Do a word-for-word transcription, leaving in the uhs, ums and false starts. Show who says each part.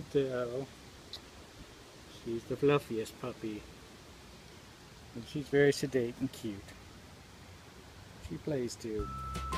Speaker 1: Adele. She's the fluffiest puppy. And she's very sedate and cute. She plays too.